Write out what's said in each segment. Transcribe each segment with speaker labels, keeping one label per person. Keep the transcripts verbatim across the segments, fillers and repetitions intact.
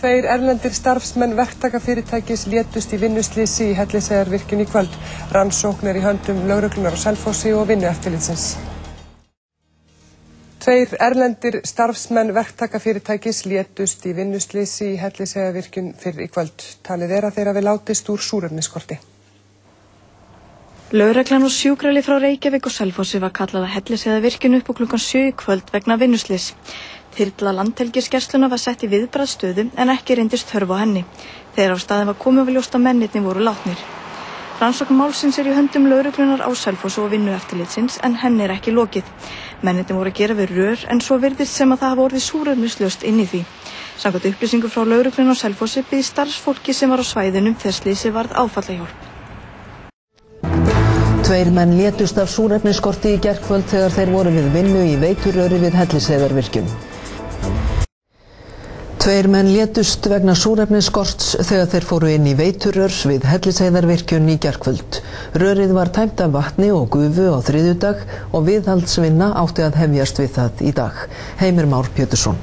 Speaker 1: Tveir erlendir starfsmenn verktakafyrirtækis létust í vinnuslysi í Hellisheiðarvirkjun í kvöld. Rannsókn er í höndum lögreglunnar á Selfossi og Vinnueftirlitsins. Tveir erlendir starfsmenn verktakafyrirtækis létust í vinnuslysi í Hellisheiðarvirkjun fyrr í kvöld. Talið er að þeir hafi látist úr súrefnisskorti.
Speaker 2: Lögreglan og sjúkralið frá Reykjavík og Selfossi var kallað að Hellisheiðarvirkjun upp á klukkan sjö í kvöld vegna vinnuslys. Þyrla Landhelgisgæslunnar var sett í viðbragðsstöðu en ekki reyndist þörf á henni. Þegar á staðinn var komið við ljóst að mennirnir voru látnir. Rannsókn málsins er í höndum lögreglunnar á Selfossi og Vinnueftirlitsins en henni er ekki lokið. Mennirnir voru að gera við rör en svo virðist sem að það hafi orðið súrefnislaust inn í því. Samkvæmt upplýsingum frá lögreglunnar á Selfossi biði starfsfólki sem var á svæðinu þegar slysið varð áfallahjálp.
Speaker 3: Tveir menn létust af súrefnisskorti í gærkvöld þegar þeir voru við vinnu í veiturröri við Hellisheiðarvirkjun. Tveir menn létust vegna súrefnisskorts þegar þeir fóru inn í veiturrör við Hellisheiðarvirkjun í gærkvöld. Rörið var tæmt af vatni og gufu á þriðjudag og viðhaldsvinna átti að hefjast við það í dag. Heimir Már Pétursson.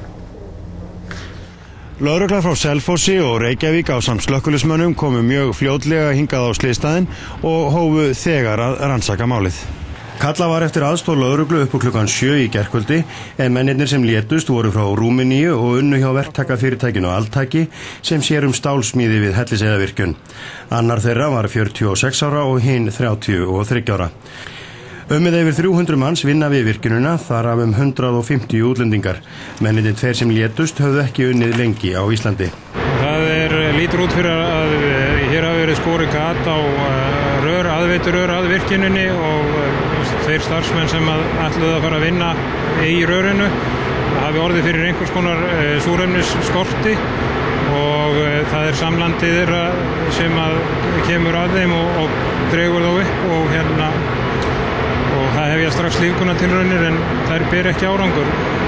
Speaker 4: Lögregla frá Selfossi og Reykjavík ásamt slökkviliðsmönnum komu mjög fljótlega hingað á slysstaðinn og hófu þegar að rannsaka málið. Kalla var eftir aðstoð lögreglu upp á klukkan sjö í gærkvöldi en mennirnir sem létust voru frá Rúmeníu og unnu hjá verktakafyrirtækinu Altaki sem sér um stálsmíði við Hellisheiðarvirkjun. Annar þeirra var fjörutíu og sex ára og hinn þrjátíu og þriggja ára. Um með yfir þrjú hundruð manns vinna við virkjunina, þar af um hundrað og fimmtíu útlendingar. Mennirnir tveir sem létust höfðu ekki unnið lengi á Íslandi.
Speaker 5: Það er lítur út fyrir að hér hafi verið skorið gat á rör, aðveiturrör að virkjuninni og þeir starfsmenn sem ætluðu að fara að vinna í rörinu hafi orðið fyrir einhvers konar súrefnisskorti og það er samlandið þeirra sem að kemur að þeim og, og dregur þá upp og hérna og það hefja strax lífgunartilraunir en þær ber ekki árangur.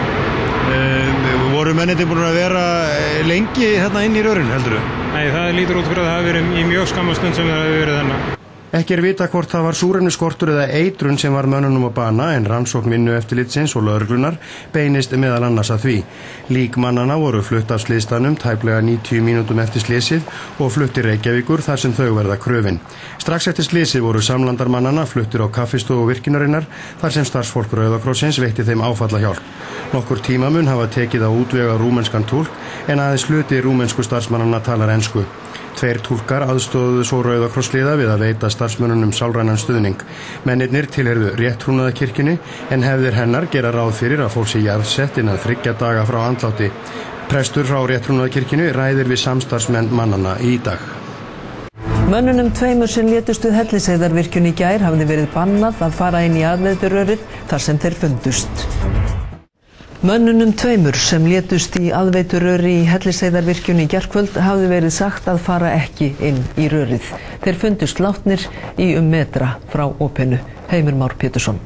Speaker 4: Um, voru mennirnir búin að vera lengi hérna inn í rörinu, heldur þú?
Speaker 5: Nei, það lítur út fyrir að það hafi verið í mjög skamma stund sem það hafi verið þennan.
Speaker 4: Ekki er vita hvort það var súrefnisskortur eða eitrun sem var mönnunum á bana en rannsókn Vinnueftirlitsins og lögreglunar beinist meðal annars að því. Lík mannanna voru flutt af slysstaðnum tæplega níutíu mínútum eftir slysið og flutt til Reykjavíkur þar sem þau verða kröfin. Strax eftir slysið voru samlandar mannanna fluttir á kaffistofu virkjunarinnar þar sem starfsfólk Rauða krossins veitti þeim áfallahjálp. Nokkur tímamun hafa tekið á útvega rúmenskan túlk en aðeins hluti rúmensku starfsmannanna talar ensku. Tveir túlkar aðstóðuðu svo Rauða krossliða við að veita starfsmönnunum sálrænan stuðning. Mennirnir tilheyrðu réttrúnaðarkirkjunni en hefðir hennar gera ráð fyrir að fólk sé jarðsett innan þriggja daga frá andláti. Prestur frá réttrúnaðarkirkjunni ræðir við samstarfsmenn mannanna í dag.
Speaker 3: Mönnunum tveimur sem létust við Hellisheiðarvirkjun í gær hafði verið bannað að fara inn í aðveiturrörið þar sem þeir fundust. Mönnunum tveimur sem létust í aðveiturröri í Hellisheiðarvirkjun í gærkvöld hafði verið sagt að fara ekki inn í rörið. Þeir fundust látnir í um metra frá opinu. Heimir Már Pétursson.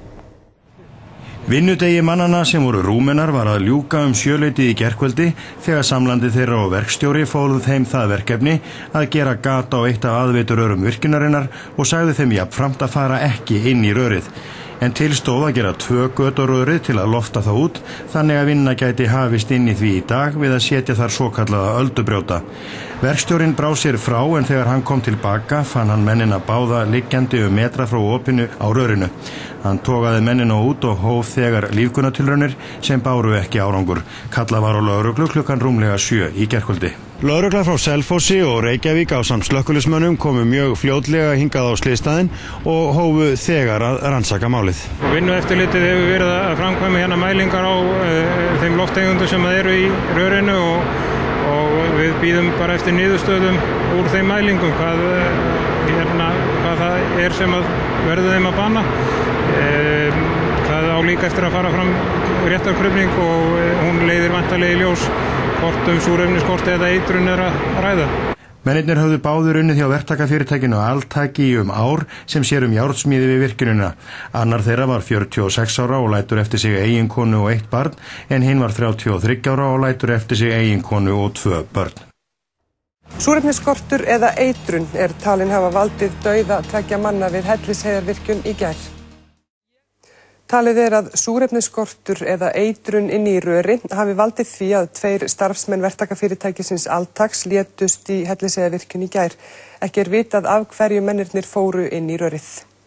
Speaker 4: Vinnudegi mannanna sem voru Rúmenar var að ljúka um sjöleitið í gærkvöldi þegar samlandið þeirra og verkstjóri fóluð þeim það verkefni að gera gat á eitt af aðveiturrörum virkjunarinnar og sagði þeim jafnframt að fara ekki inn í rörið. En til stóð að gera tvö göt á rörið til að lofta það út, þannig að vinna gæti hafist inn í því í dag við að setja þar svokallaða öldubrjóta. Verkstjórinn brá sér frá en þegar hann kom tilbaka fann hann mennina báða liggjandi um metra frá opinu á rörinu. Hann togaði mennina út og hóf þegar lífgunartilraunir sem báru ekki árangur. Kallað var á lögreglu klukkan rúmlega sjö í gærkvöldi. Lögregla frá Selfossi og Reykjavík ásamt slökkviliðsmönnum komu mjög fljótlega hingað á slysstaðinn og hófu þegar að rannsaka málið.
Speaker 5: Vinnueftirlitið hefur verið að framkvæma hérna mælingar á uh, þeim lofttegundum sem eru í rörinu og, og við bíðum bara eftir niðurstöðum úr þeim mælingum hvað, uh, hérna, hvað það er sem að verður þeim að banna. Uh, það á líka eftir að fara fram réttarkrufning og uh, hún leiðir væntanlega í ljós hvort um súrefnisskorti eða eitrun er að ræða.
Speaker 4: Mennirnir höfðu báður unnið hjá verktakafyrirtækinu Altaki í um ár sem sér um járnsmíði við virkjunina. Annar þeirra var fjörutíu og sex ára og lætur eftir sig eiginkonu og eitt barn en hinn var þrjátíu og þriggja ára og lætur eftir sig eiginkonu og tvö börn.
Speaker 1: Súrefnisskortur eða eitrun er talin hafa valdið dauða tveggja manna við Hellisheiðarvirkjun í gær. Talið er að súrefnisskortur eða eitrun inni í röri hafi valdið því að tveir starfsmenn verktakafyrirtækisins Altax létust í Hellisheiðarvirkjun í gær. Ekki er vitað af hverju mennirnir fóru inn í rörið.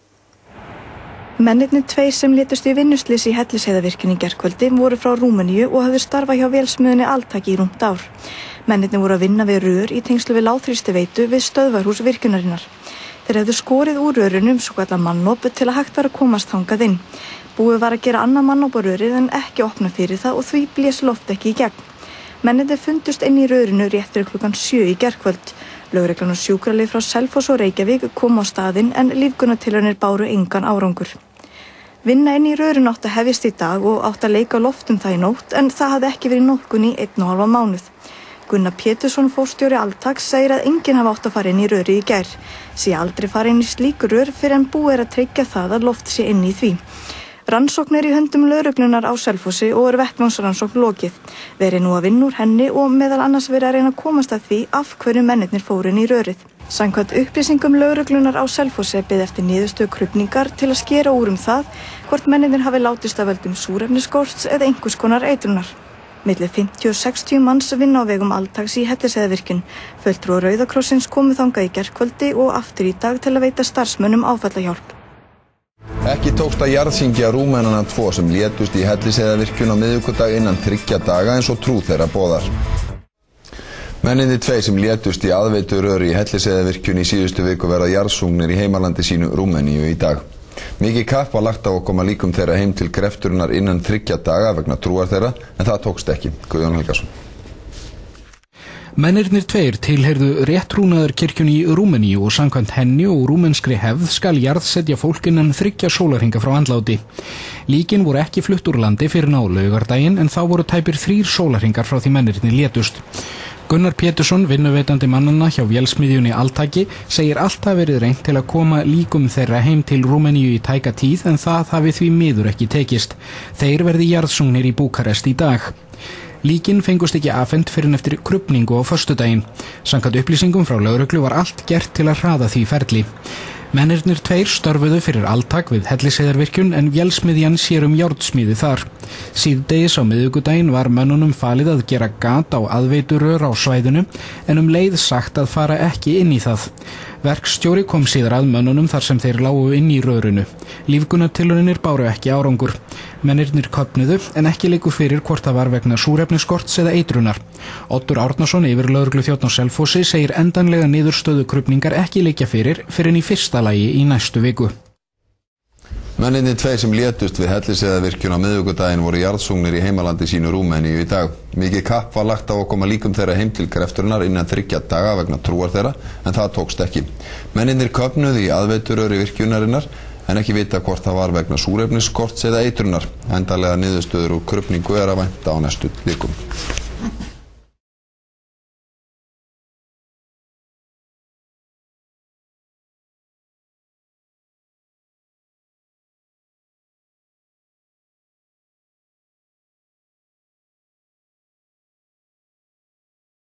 Speaker 2: Mennirnir tveir sem létust í vinnuslysi í Hellisheiðarvirkjun í gærkvöldi voru frá Rúmeníu og hafðu starfað hjá vélsmiðjunni Altac í rúmt ár. Mennirnir voru að vinna við rör í tengslu við lágþrýstiveitu við stöðvarhús virkjunarinnar. Þeir hefðu skorið úr rörunum svo kallar mannop til að hægt var að komast þangað inn. Búið var að gera annað mannop á rörið en ekki opna fyrir það og því blés loft ekki í gegn. Mennirnir fundust inn í rörinu rétt fyrir klukkan sjö í gærkvöld. Lögreglan og sjúkralið frá Selfoss og Reykjavík kom á staðinn en lífgunartilraunir báru engan árangur. Vinna inn í rörinu átti að hefjast í dag og átti að leika loftum það í nótt en það hafði ekki verið notkun í einn og hálfa mánuð. Gunnar Pétursson, forstjóri Altax, segir að enginn hafi átt að fara inn í rörið í gær. Sé aldrei fara inn í slíku rör fyrir en búið er að tryggja það að loft sé inn í því. Rannsókn er í höndum lögreglunar á Selfossi og er vettvangsrannsókn lokið. Verið nú að vinna úr henni og meðal annars verið að reyna að komast að því af hverju mennirnir fóru inn í rörið. Samkvæmt upplýsingum lögreglunar á Selfossi er beðið eftir niðurstöðu krufningar til að skera úr um það hvort mennirnir hafi látist af völdum súrefnisskorts eða einhvers konar eitrunar. Milli fimmtíu og sextíu manns vinna á vegum Altax í Hellisheiðarvirkjun. Fulltrúar Rauða krossins komu þangað í gærkvöldi og aftur í dag til að veita starfsmönnum áfallahjálp.
Speaker 6: Ekki tókst að jarðsyngja Rúmenana tvo sem létust í Hellisheiðarvirkjun á miðvikudag innan þriggja daga eins og trú þeirra boðar. Mennirnir tveir sem létust í aðveituröri í Hellisheiðarvirkjun í síðustu viku verða jarðsungnir í heimalandi sínu Rúmeníu í dag. Mikið kapp var lagt á að koma líkum þeirra heim til grefturinnar innan þriggja daga vegna trúar þeirra, en það tókst ekki. Guðjón Helgason.
Speaker 7: Mennirnir tveir tilheyrðu réttrúnaðarkirkjunni í Rúmeníu og samkvæmt henni og rúmenskri hefð skal jarðsetja fólk innan þriggja sólarhringa frá andláti. Líkin voru ekki flutt úr landi fyrir ná laugardaginn en þá voru tæpir þrír sólarhringar frá því mennirnir létust. Gunnar Pétursson, vinnuveitandi mannanna hjá vélsmiðjunni Altaki, segir alltaf verið reynt til að koma líkum þeirra heim til Rúmeníu í tæka tíð en það hafi því miður ekki tekist. Þeir verði jarðsungnir í Búkarest í dag. Líkin fengust ekki afhent fyrr en eftir krufningu á föstudaginn. Samkvæmt upplýsingum frá lögreglu var allt gert til að hraða því ferli. Mennirnir tveir störfuðu fyrir Altac við Hellisheiðarvirkjun en vélsmiðjan sér um járnsmíði þar. Síðdegis á miðvikudaginn var mönnunum falið að gera gat á aðveiturör á svæðinu en um leið sagt að fara ekki inn í það. Verkstjóri kom síðar að mönnunum þar sem þeir lágu inn í rörinu. Lífgunartilraunir báru ekki árangur. Mennirnir köfnuðu en ekki leikur fyrir hvort það var vegna súrefnisskorts eða eitrunar. Oddur Árnason, yfirlögregluþjónn á Selfossi, segir endanlega niðurstöðu krufningar ekki liggja fyrir fyrr en í fyrsta lagi í næstu viku.
Speaker 6: Mennirnir tveir sem létust við Hellisheiðarvirkjun á miðvikudaginn voru jarðsungnir í heimalandi sínu Rúmeníu í dag. Mikið kapp var lagt á að koma líkum þeirra heim til grefturinnar innan þriggja daga vegna trúar þeirra, en það tókst ekki. Mennirnir köfnuðu í aðveituröri virkjunarinnar, en ekki vita hvort það var vegna súrefnisskorts eða eitrunar. Endanlega niðurstöður úr krufningu er að vænta á næstu vikum.